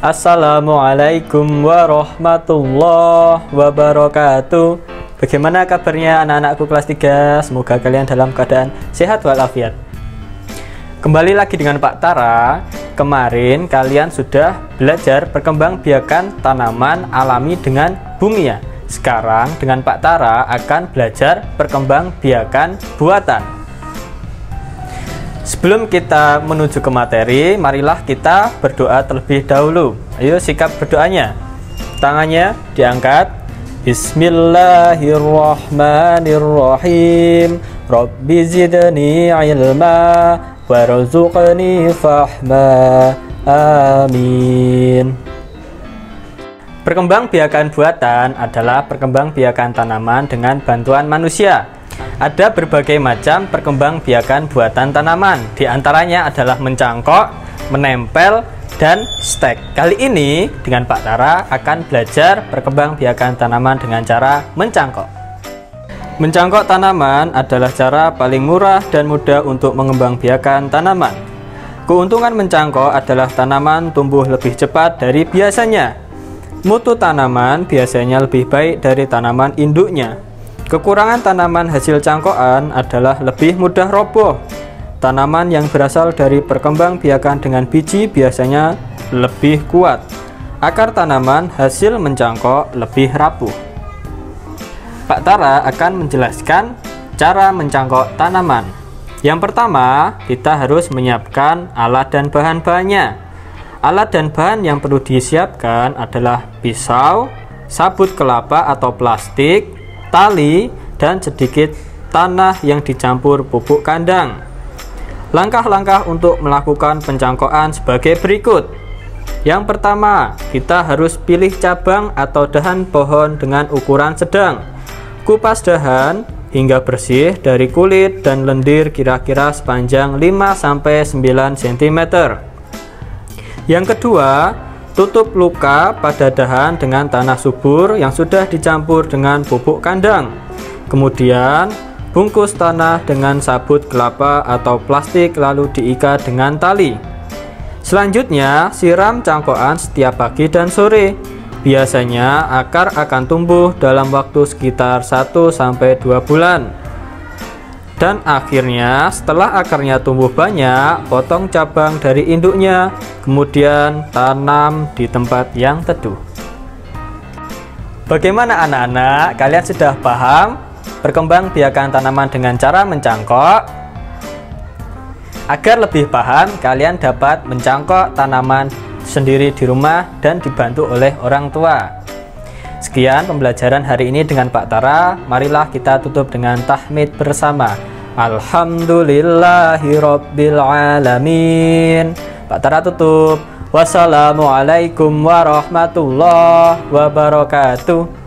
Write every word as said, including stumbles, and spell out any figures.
Assalamualaikum warahmatullahi wabarakatuh. Bagaimana kabarnya anak-anakku kelas tiga? Semoga kalian dalam keadaan sehat walafiat. Kembali lagi dengan Pak Tara. Kemarin kalian sudah belajar perkembangbiakan tanaman alami dengan bumi ya. Sekarang dengan Pak Tara akan belajar perkembangbiakan buatan. Sebelum kita menuju ke materi, marilah kita berdoa terlebih dahulu. Ayo sikap berdoanya. Tangannya diangkat. Bismillahirrahmanirrahim. Rabbi zidni ilma warzuqni fahma. Amin. Perkembangbiakan buatan adalah perkembangbiakan tanaman dengan bantuan manusia. Ada berbagai macam perkembangbiakan buatan tanaman. Di antaranya adalah mencangkok, menempel, dan stek. Kali ini dengan Pak Tara akan belajar perkembangbiakan tanaman dengan cara mencangkok. Mencangkok tanaman adalah cara paling murah dan mudah untuk mengembangbiakan tanaman. Keuntungan mencangkok adalah tanaman tumbuh lebih cepat dari biasanya. Mutu tanaman biasanya lebih baik dari tanaman induknya. Kekurangan tanaman hasil cangkokan adalah lebih mudah roboh. Tanaman yang berasal dari perkembangbiakan dengan biji biasanya lebih kuat. Akar tanaman hasil mencangkok lebih rapuh. Pak Tara akan menjelaskan cara mencangkok tanaman. Yang pertama, kita harus menyiapkan alat dan bahan-bahannya. Alat dan bahan yang perlu disiapkan adalah pisau, sabut kelapa atau plastik, tali, dan sedikit tanah yang dicampur pupuk kandang. Langkah-langkah untuk melakukan pencangkokan sebagai berikut. Yang pertama, kita harus pilih cabang atau dahan pohon dengan ukuran sedang. Kupas dahan hingga bersih dari kulit dan lendir kira-kira sepanjang lima sampai sembilan sentimeter. Yang kedua, tutup luka pada dahan dengan tanah subur yang sudah dicampur dengan pupuk kandang. Kemudian, bungkus tanah dengan sabut kelapa atau plastik lalu diikat dengan tali. Selanjutnya, siram cangkokan setiap pagi dan sore. Biasanya akar akan tumbuh dalam waktu sekitar satu sampai dua bulan. Dan akhirnya, setelah akarnya tumbuh banyak, potong cabang dari induknya, kemudian tanam di tempat yang teduh. Bagaimana anak-anak? Kalian sudah paham perkembangbiakan tanaman dengan cara mencangkok? Agar lebih paham, kalian dapat mencangkok tanaman sendiri di rumah dan dibantu oleh orang tua. Sekian pembelajaran hari ini dengan Pak Tara. Marilah kita tutup dengan tahmid bersama. Alhamdulillahirabbil alamin. Pak Tara tutup. Wassalamualaikum warahmatullahi wabarakatuh.